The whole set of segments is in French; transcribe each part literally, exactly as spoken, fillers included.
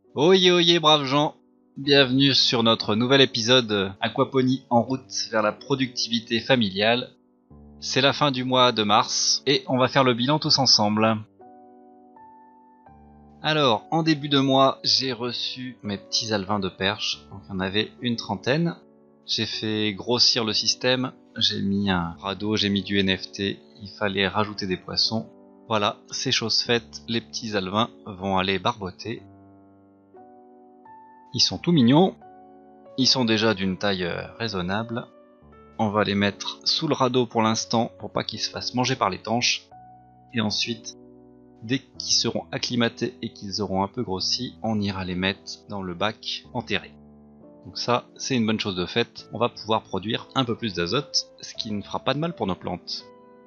Oyez oyez braves gens, bienvenue sur notre nouvel épisode Aquaponie en route vers la productivité familiale. C'est la fin du mois de mars et on va faire le bilan tous ensemble. Alors, en début de mois, j'ai reçu mes petits alevins de perche, donc il y en avait une trentaine. J'ai fait grossir le système, j'ai mis un radeau, j'ai mis du N F T, il fallait rajouter des poissons. Voilà, c'est chose faite, les petits alevins vont aller barboter. Ils sont tout mignons, ils sont déjà d'une taille euh, raisonnable. On va les mettre sous le radeau pour l'instant pour pas qu'ils se fassent manger par les tanches. Et ensuite, dès qu'ils seront acclimatés et qu'ils auront un peu grossi, on ira les mettre dans le bac enterré. Donc ça, c'est une bonne chose de fait, on va pouvoir produire un peu plus d'azote, ce qui ne fera pas de mal pour nos plantes.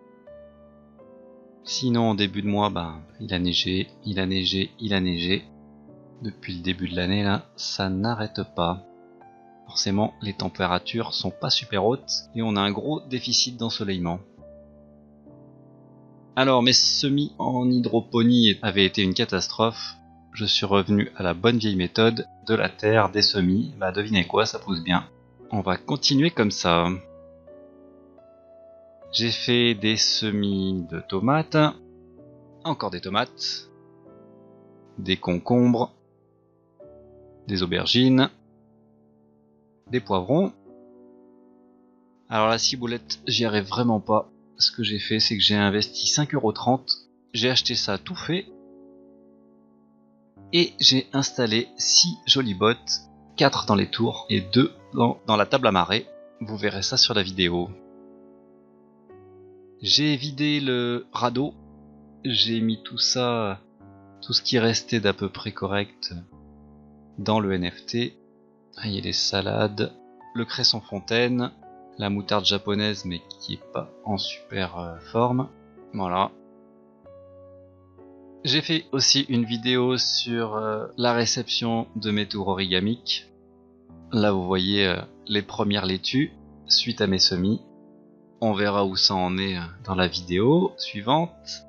Sinon, en début de mois, ben, il a neigé, il a neigé, il a neigé. Depuis le début de l'année, là, ça n'arrête pas. Forcément, les températures sont pas super hautes et on a un gros déficit d'ensoleillement. Alors, mes semis en hydroponie avaient été une catastrophe. Je suis revenu à la bonne vieille méthode de la terre, des semis. Bah, devinez quoi, ça pousse bien. On va continuer comme ça. J'ai fait des semis de tomates, encore des tomates, des concombres, des aubergines, des poivrons. Alors la ciboulette, j'y arrive vraiment pas. Ce que j'ai fait, c'est que j'ai investi cinq euros trente. J'ai acheté ça tout fait. Et j'ai installé six jolies bottes, quatre dans les tours et deux dans, dans la table à marée. Vous verrez ça sur la vidéo. J'ai vidé le radeau. J'ai mis tout ça, tout ce qui restait d'à peu près correct dans le N F T. Il y a les salades, le cresson fontaine, la moutarde japonaise mais qui est pas en super euh, forme. Voilà. J'ai fait aussi une vidéo sur euh, la réception de mes tours origamiques. Là vous voyez euh, les premières laitues suite à mes semis. On verra où ça en est euh, dans la vidéo suivante.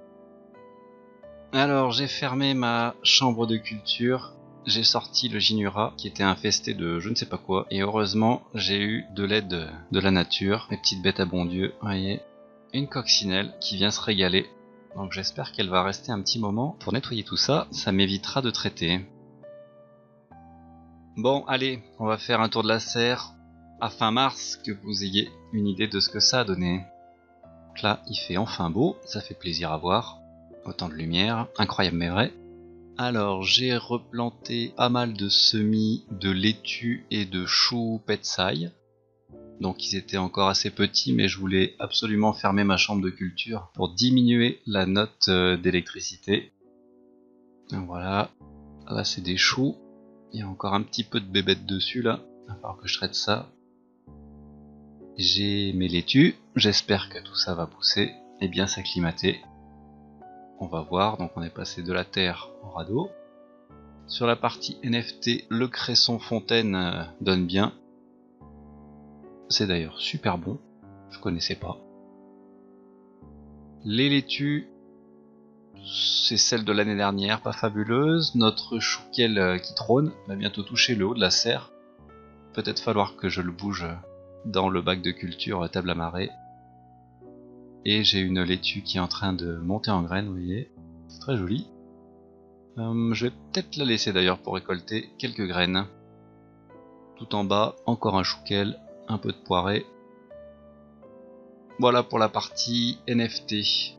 Alors j'ai fermé ma chambre de culture. J'ai sorti le Ginura qui était infesté de je ne sais pas quoi. Et heureusement, j'ai eu de l'aide de, de la nature. Mes petites bêtes à bon Dieu, vous voyez. Une coccinelle qui vient se régaler. Donc j'espère qu'elle va rester un petit moment pour nettoyer tout ça. Ça m'évitera de traiter. Bon, allez, on va faire un tour de la serre à fin mars, que vous ayez une idée de ce que ça a donné. Donc là, il fait enfin beau. Ça fait plaisir à voir. Autant de lumière. Incroyable mais vrai. Alors j'ai replanté pas mal de semis de laitue et de choux petsai. Donc ils étaient encore assez petits mais je voulais absolument fermer ma chambre de culture pour diminuer la note d'électricité. Voilà, là c'est des choux. Il y a encore un petit peu de bébêtes dessus là, il va falloir que je traite ça. J'ai mes laitues, j'espère que tout ça va pousser et bien s'acclimater. On va voir, donc on est passé de la terre au radeau. Sur la partie N F T, le cresson fontaine euh, donne bien. C'est d'ailleurs super bon, je connaissais pas. Les laitues, c'est celle de l'année dernière, pas fabuleuse. Notre chouquel euh, qui trône va bientôt toucher le haut de la serre. Peut-être falloir que je le bouge dans le bac de culture euh, table à marée. Et j'ai une laitue qui est en train de monter en graines, vous voyez, c'est très joli. Euh, je vais peut-être la laisser d'ailleurs pour récolter quelques graines. Tout en bas, encore un chouquel, un peu de poirée. Voilà pour la partie N F T.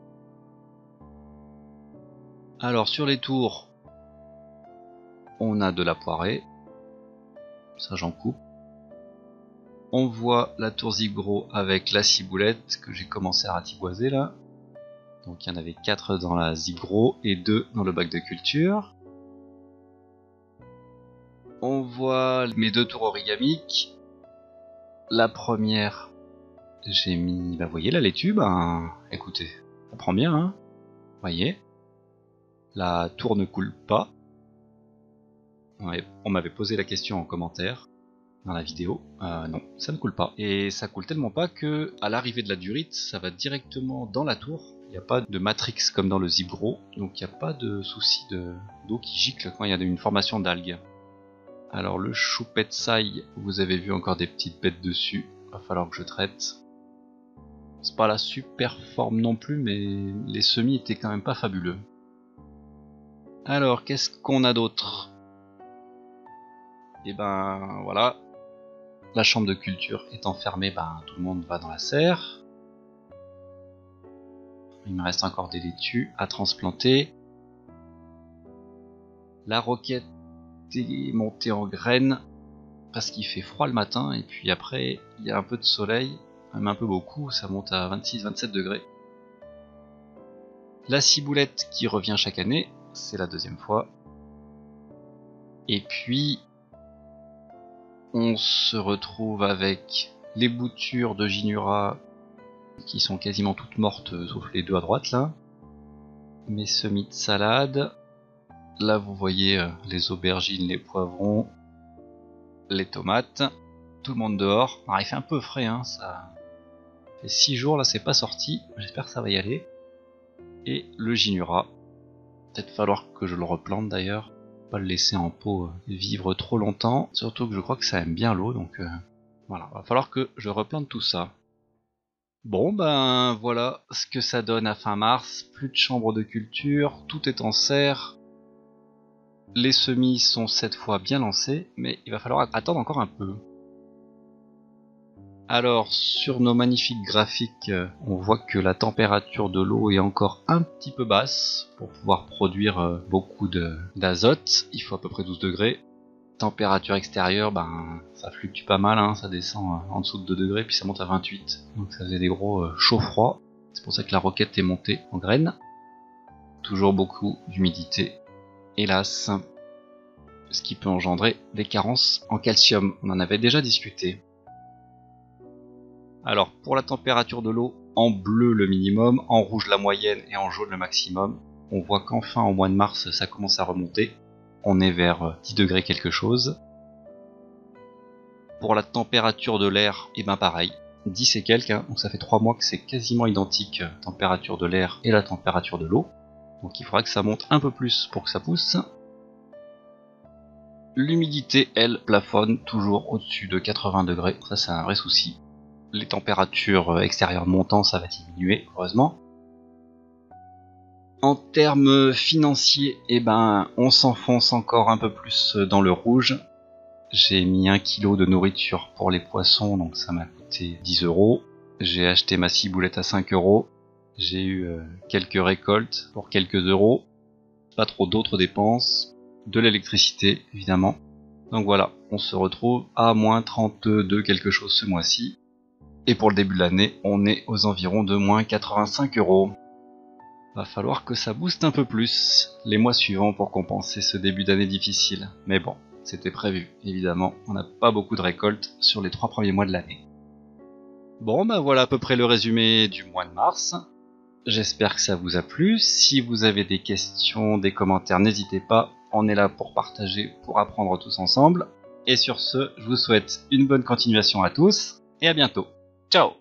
Alors sur les tours, on a de la poirée. Ça j'en coupe. On voit la tour Zigro avec la ciboulette que j'ai commencé à ratiboiser là. Donc il y en avait quatre dans la Zigro et deux dans le bac de culture. On voit mes deux tours origamiques. La première, j'ai mis, bah vous voyez la laitue, ben écoutez, ça prend bien, hein. Vous voyez, la tour ne coule pas. On m'avait posé la question en commentaire dans la vidéo. Euh, non, ça ne coule pas. Et ça coule tellement pas que à l'arrivée de la durite, ça va directement dans la tour. Il n'y a pas de matrix comme dans le zip gros, donc il n'y a pas de souci de, d'eau qui gicle quand il y a une formation d'algues. Alors le choupette-saille, vous avez vu encore des petites bêtes dessus, va falloir que je traite. C'est pas la super forme non plus, mais les semis étaient quand même pas fabuleux. Alors qu'est-ce qu'on a d'autre? Et ben voilà, la chambre de culture étant fermée, ben tout le monde va dans la serre. Il me reste encore des laitues à transplanter. La roquette est montée en graines parce qu'il fait froid le matin et puis après il y a un peu de soleil, même un peu beaucoup, ça monte à vingt-six vingt-sept degrés. La ciboulette qui revient chaque année, c'est la deuxième fois. Et puis on se retrouve avec les boutures de Ginura qui sont quasiment toutes mortes sauf les deux à droite là. Mes semis de salade. Là vous voyez euh, les aubergines, les poivrons, les tomates, tout le monde dehors. Alors, il fait un peu frais, hein, ça fait six jours là c'est pas sorti, j'espère que ça va y aller. Et le Ginura, peut-être falloir que je le replante d'ailleurs, pas le laisser en pot euh, vivre trop longtemps, surtout que je crois que ça aime bien l'eau, donc euh, voilà, va falloir que je replante tout ça. Bon ben voilà ce que ça donne à fin mars, plus de chambre de culture, tout est en serre. Les semis sont cette fois bien lancés, mais il va falloir attendre encore un peu. Alors, sur nos magnifiques graphiques, on voit que la température de l'eau est encore un petit peu basse pour pouvoir produire beaucoup d'azote. Il faut à peu près douze degrés. Température extérieure, ben, ça fluctue pas mal, hein, ça descend en dessous de deux degrés, puis ça monte à vingt-huit. Donc ça faisait des gros chauds-froids. C'est pour ça que la roquette est montée en graines. Toujours beaucoup d'humidité. Hélas, ce qui peut engendrer des carences en calcium. On en avait déjà discuté. Alors, pour la température de l'eau, en bleu le minimum, en rouge la moyenne et en jaune le maximum. On voit qu'enfin au mois de mars, ça commence à remonter. On est vers dix degrés quelque chose. Pour la température de l'air, et ben pareil, dix et quelques, hein, donc ça fait trois mois que c'est quasiment identique, température de l'air et la température de l'eau. Donc il faudra que ça monte un peu plus pour que ça pousse. L'humidité, elle, plafonne toujours au-dessus de quatre-vingts degrés. Ça, c'est un vrai souci. Les températures extérieures montant, ça va diminuer, heureusement. En termes financiers, eh ben, on s'enfonce encore un peu plus dans le rouge. J'ai mis un kilo de nourriture pour les poissons, donc ça m'a coûté dix euros. J'ai acheté ma ciboulette à cinq euros. J'ai eu euh, quelques récoltes pour quelques euros. Pas trop d'autres dépenses. De l'électricité, évidemment. Donc voilà, on se retrouve à moins trente-deux quelque chose ce mois-ci. Et pour le début de l'année, on est aux environs de moins quatre-vingt-cinq euros. Va falloir que ça booste un peu plus les mois suivants pour compenser ce début d'année difficile. Mais bon, c'était prévu, évidemment. On n'a pas beaucoup de récoltes sur les trois premiers mois de l'année. Bon, ben voilà à peu près le résumé du mois de mars. J'espère que ça vous a plu. Si vous avez des questions, des commentaires, n'hésitez pas. On est là pour partager, pour apprendre tous ensemble. Et sur ce, je vous souhaite une bonne continuation à tous et à bientôt. Ciao!